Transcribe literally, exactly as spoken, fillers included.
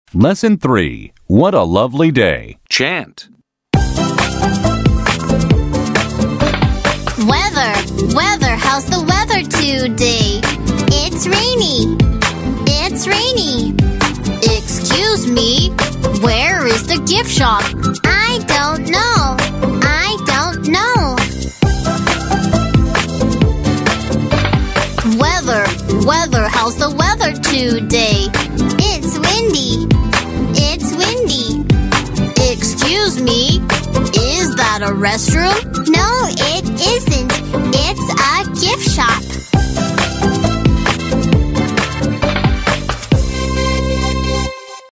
Lesson three. What a lovely day. Chant. Weather, weather, how's the weather today? It's rainy, it's rainy. Excuse me, where is the gift shop? I don't know, I don't know. Weather, weather, how's the weather today? It's windy, it's windy. Excuse me, is that a restroom? No, it isn't. It's a gift shop.